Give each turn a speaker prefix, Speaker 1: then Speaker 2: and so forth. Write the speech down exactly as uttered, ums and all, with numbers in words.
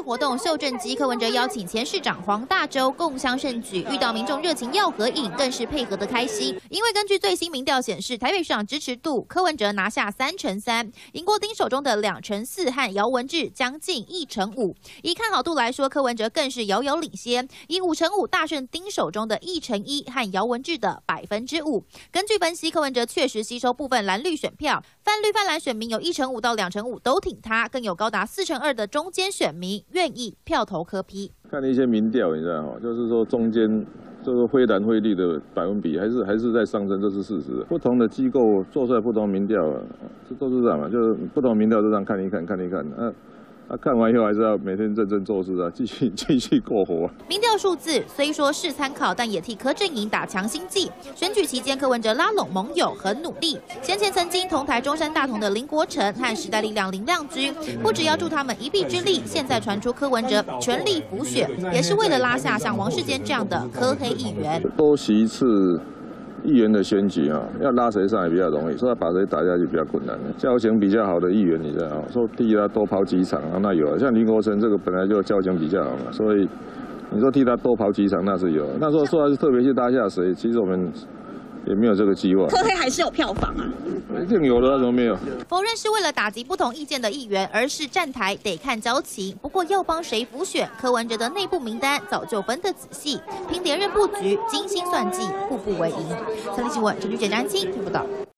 Speaker 1: 活动秀政绩，柯文哲邀请前市长黄大洲共襄盛举，遇到民众热情要合影，更是配合的开心。因为根据最新民调显示，台北市长支持度柯文哲拿下三成三，赢过丁守中的两成四和姚文智将近一成五。以看好度来说，柯文哲更是遥遥领先，以五成五大胜丁守中的一成一和姚文智的百分之五。根据分析，柯文哲确实吸收部分蓝绿选票，泛绿泛蓝选民有一成五到两成五都挺他，更有高达四成二的中间选民愿意票投柯 P。
Speaker 2: 看一些民调，你知道吗？就是说中间就是灰蓝灰绿的百分比还是还是在上升，这是事实。不同的机构做出来不同民调，这都是这样嘛，就是不同民调都这样看一看，看一看。啊啊，看完以后还是要每天认真做事啊，继续继续过活。
Speaker 1: 民调数字虽说是参考，但也替柯阵营打强心剂。选举期间，柯文哲拉拢盟友，很努力。先前曾经同台中山大同的林国成和时代力量林亮君，不只要助他们一臂之力，现在传出柯文哲全力辅选，也是为了拉下像王世坚这样的柯黑议员。
Speaker 2: 多席一次议员的选举啊，要拉谁上来比较容易，说要把谁打下去比较困难。交情比较好的议员，你知道，说替他多跑几场啊，那有啊。像林国成这个本来就交情比较好嘛，所以你说替他多跑几场那是有。那时候说是特别去拉下谁，其实我们也没有这个计划。
Speaker 3: 柯黑还是有票房啊？
Speaker 2: 一定有的，怎么没有？
Speaker 1: 否认是为了打击不同意见的议员，而是站台得看交情。不过要帮谁辅选，柯文哲的内部名单早就分得仔细，凭连任布局，精心算计，步步为营。三立新闻陈菊简、詹青听报道。